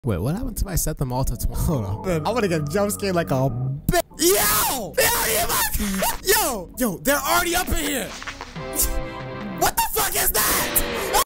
Wait, what happened if I set them all to 20? Hold on. I want to get jump scared like a bitch. Yo! They're already in my... Yo, they're already up in here. What the fuck is that?